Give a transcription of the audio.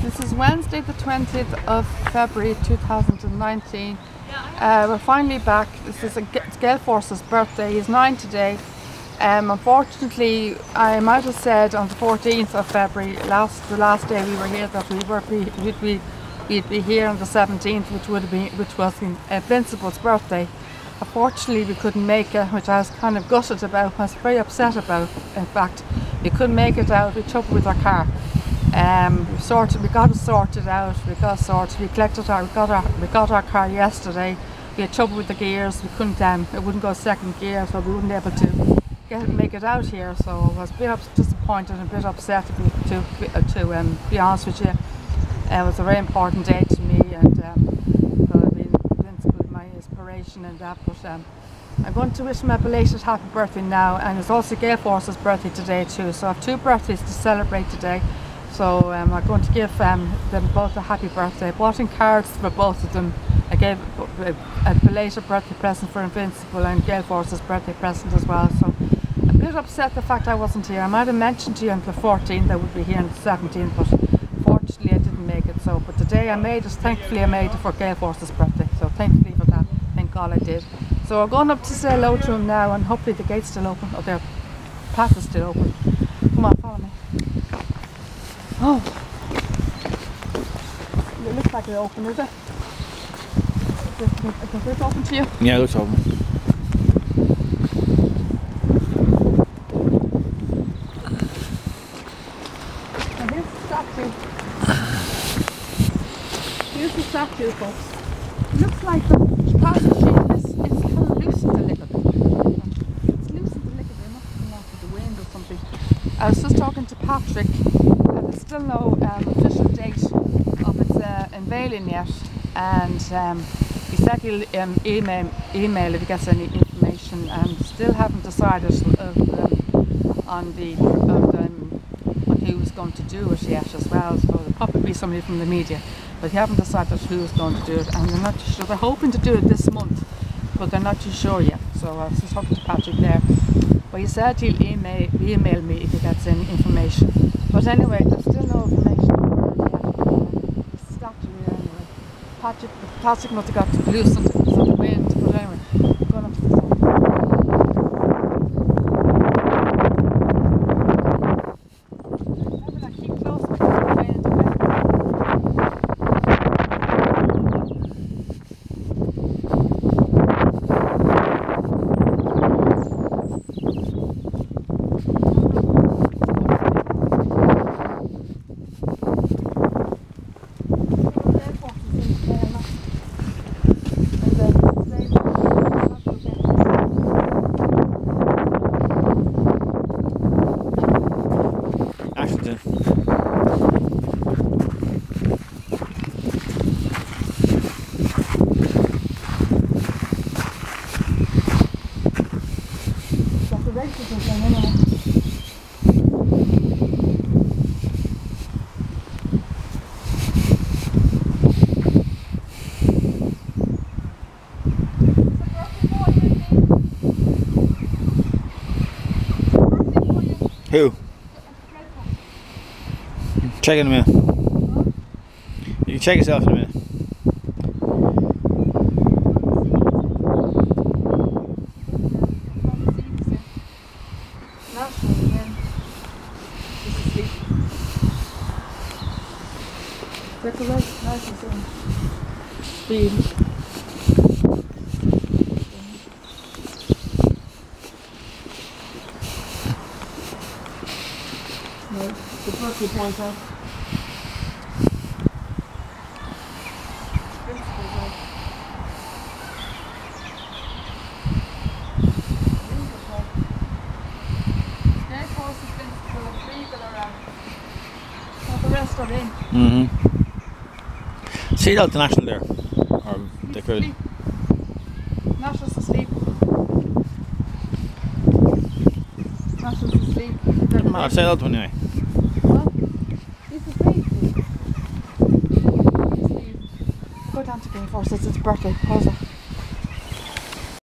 This is Wednesday the 20th of February 2019. We're finally back. This is Gael Force's birthday. He's 9 today. Unfortunately, I might have said on the 14th of February, the last day we were here, that we'd be here on the 17th, which was Invincible's birthday. Unfortunately, we couldn't make it, which I was kind of gutted about. I was very upset about. In fact, we couldn't make it out. We trouble with our car. We got it sorted out. We got our car yesterday. We had trouble with the gears. We couldn't. It wouldn't go second gear, so we wouldn't be able to make it out here. So I was a bit disappointed and a bit upset, to be honest with you. It was a very important day to me, and Invincible, my inspiration and that. But I'm going to wish him a belated happy birthday now, and it's also Gael Force's birthday today too. So I have two birthdays to celebrate today. So I'm going to give them both a happy birthday. I bought in cards for both of them. I gave a belated birthday present for Invincible and Gael Force's birthday present as well. So I'm a bit upset the fact I wasn't here. I might have mentioned to you on the 14th I would be here on the 17th, but fortunately I didn't make it. So, but today I made it. Thankfully I made it for Gael Force's birthday. So thankfully for that. Thank God I did. So we're going up to say hello to him now, and hopefully the gate's still open. Oh, their path is still open. Come on, follow me. Oh, it looks like it's open, is it? Does it open to you? Yeah, it looks open. And here's the statue. Here's the statue, folks. It looks like the passage is kind of loosened a little bit. It's loosened a little bit. It must have come out of the wind or something. I was just talking to Patrick. There's still no official date of its unveiling yet, and he said he'll email if he gets any information, and still haven't decided on who's going to do it yet as well. So there'll probably be somebody from the media, but they haven't decided who's going to do it, and they're not too sure. They're hoping to do it this month, but they're not too sure yet. So I was just talking to Patrick there. But he said he'll email me if he gets any information. But anyway, there's still no information on where yet. The statue here anyway. Patrick must have got loosened because of the wind. But anyway, I'm going up to the statue. Remember that, keep close because of the wind. Who? Check in a minute. You can check yourself in a minute. The birthday point out. Gael Force has been legal around. All the rest are in. See out the National there. Or they could. National's asleep. National's asleep. I've said that one anyway. Well, he's asleep. Go down to Gael Force, it's his birthday. Pause it.